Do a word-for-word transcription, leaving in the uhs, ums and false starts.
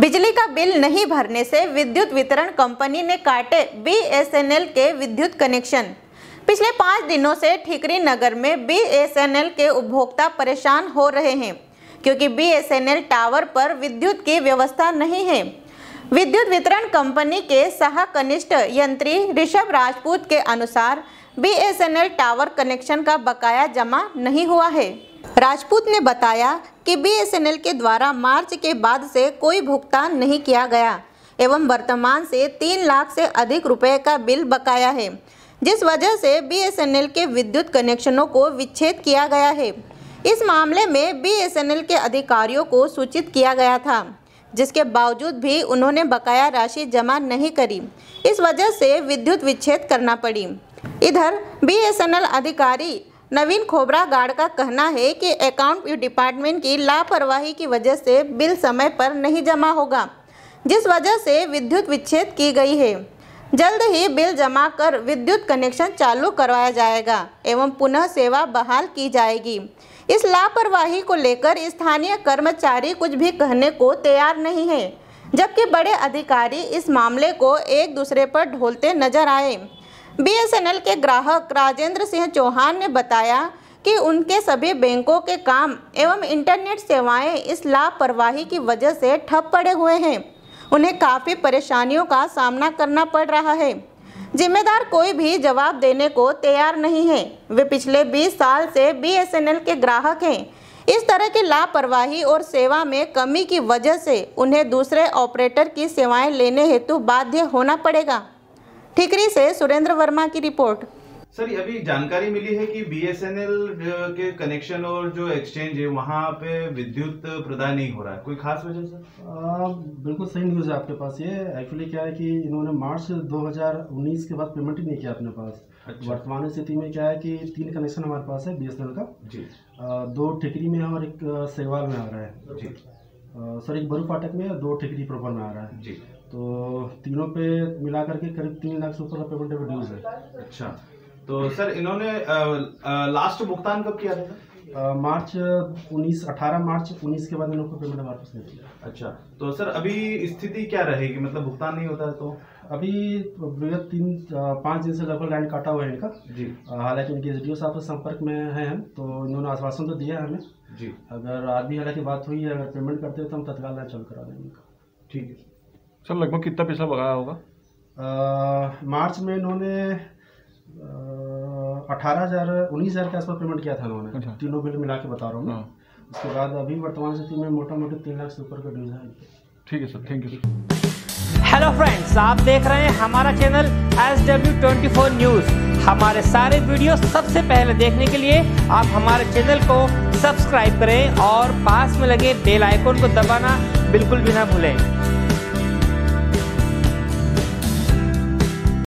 बिजली का बिल नहीं भरने से विद्युत वितरण कंपनी ने काटे बी एस एन एल के विद्युत कनेक्शन। पिछले पाँच दिनों से ठीकरी नगर में बी एस एन एल के उपभोक्ता परेशान हो रहे हैं क्योंकि B S N L tower पर विद्युत की व्यवस्था नहीं है। विद्युत वितरण कंपनी के सह कनिष्ठ यंत्री ऋषभ राजपूत के अनुसार B S N L tower connection का बकाया जमा नहीं हुआ है। राजपूत ने बताया कि बी एस एन एल के द्वारा मार्च के बाद से कोई भुगतान नहीं किया गया एवं वर्तमान से तीन लाख से अधिक रुपए का बिल बकाया है, जिस वजह से बी एस एन एल के विद्युत कनेक्शनों को विच्छेद किया गया है। इस मामले में बी एस एन एल के अधिकारियों को सूचित किया गया था, जिसके बावजूद भी उन्होंने बकाया राशि जमा नहीं करी। इस वजह से विद्युत विच्छेद करना पड़ी। इधर बी एस एन एल अधिकारी नवीन खोबरागाड़ का कहना है कि अकाउंट डिपार्टमेंट की लापरवाही की वजह से बिल समय पर नहीं जमा होगा, जिस वजह से विद्युत विच्छेद की गई है। जल्द ही बिल जमा कर विद्युत कनेक्शन चालू करवाया जाएगा एवं पुनः सेवा बहाल की जाएगी। इस लापरवाही को लेकर स्थानीय कर्मचारी कुछ भी कहने को तैयार नहीं है, जबकि बड़े अधिकारी इस मामले को एक दूसरे पर ढोलते नजर आए। बी एस एन एल के ग्राहक राजेंद्र सिंह चौहान ने बताया कि उनके सभी बैंकों के काम एवं इंटरनेट सेवाएं इस लापरवाही की वजह से ठप पड़े हुए हैं। उन्हें काफ़ी परेशानियों का सामना करना पड़ रहा है। जिम्मेदार कोई भी जवाब देने को तैयार नहीं है। वे पिछले बीस साल से बी एस एन एल के ग्राहक हैं। इस तरह की लापरवाही और सेवा में कमी की वजह से उन्हें दूसरे ऑपरेटर की सेवाएं लेने हेतु बाध्य होना पड़ेगा। ठीकरी से सुरेंद्र वर्मा की रिपोर्ट। सर, अभी जानकारी मिली है कि बी एस एन एल के कनेक्शन और जो एक्सचेंज है वहाँ पे विद्युत प्रदान नहीं हो रहा है, कोई खास वजह सर? बिल्कुल सही न्यूज़ है आपके पास। ये एक्चुअली क्या है कि इन्होंने मार्च दो हज़ार उन्नीस के बाद पेमेंट ही नहीं किया अपने पास। अच्छा। वर्तमान स्थिति में क्या है कि तीन कनेक्शन हमारे पास है बी एस एन एल का जी। आ, दो ठिकरी में है और एक सेवाल में आ रहा है जी। आ, सर एक बरू फाटक में, दो ठिकरी प्रॉपर में आ रहा है जी। तो तीनों पे मिला करके करीब तीन लाख से ऊपर का पेमेंट ड्यूज है। अच्छा, तो सर इन्होंने आ, आ, लास्ट भुगतान कब किया था? मार्च उन्नीस अठारह मार्च उन्नीस के बाद इन्होंने पेमेंट हमारे पास नहीं किया। अच्छा, तो सर अभी स्थिति क्या रहेगी, मतलब भुगतान नहीं होता है तो? अभी विगत तीन पाँच दिन से लगभग लाइन काटा हुआ है इनका जी। हालांकि इनके एस डी ओ साहब से संपर्क में हैं हम, तो इन्होंने आश्वासन तो दिया है हमें जी। अगर आज भी हालांकि बात हुई है, अगर पेमेंट करते हैं तो हम तत्काल लाइन चालू करा देंगे। ठीक है सर। लगभग कितना पैसा बकाया होगा? मार्च में इन्होंने अठारह हजार उन्नीस हजार के आसपास पेमेंट किया था इन्होंने। अच्छा। तीनों बिल मिला के बता रहा हूँ मैं। उसके बाद अभी वर्तमान स्थिति में मोटा मोटी तीन लाख से ऊपर का ड्यूज है। ठीक है sir, thank you. Hello friends, आप देख रहे हैं हमारा channel S W twenty four news. हमारे सारे वीडियो सबसे पहले देखने के लिए आप हमारे चैनल को सब्सक्राइब करें और पास में लगे बेल आइकन को दबाना बिल्कुल भी ना भूलें।